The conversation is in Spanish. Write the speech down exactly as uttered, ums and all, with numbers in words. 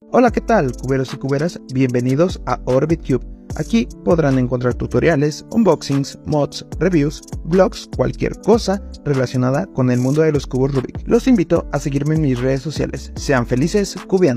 Hola, ¿qué tal, cuberos y cuberas? Bienvenidos a Orbit Cube. Aquí podrán encontrar tutoriales, unboxings, mods, reviews, vlogs, cualquier cosa relacionada con el mundo de los cubos Rubik. Los invito a seguirme en mis redes sociales. Sean felices cubeando.